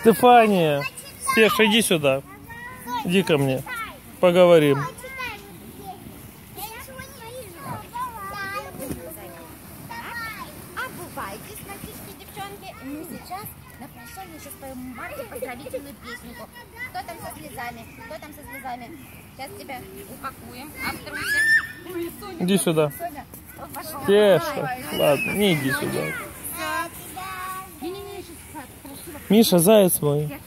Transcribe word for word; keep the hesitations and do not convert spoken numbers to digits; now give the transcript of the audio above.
Стефания, Стеша, иди сюда. Иди ко мне. Поговорим. Обувайтесь, мальчишки, девчонки. Мы сейчас на прощание сейчас поем Марке поздравительную песенку. Кто там со слезами? Кто там со слезами? Сейчас тебя упакуем. Обтрусим. Иди сюда. Соня, пошла. Стеша, ладно, не иди сюда. Миша, заяц мой.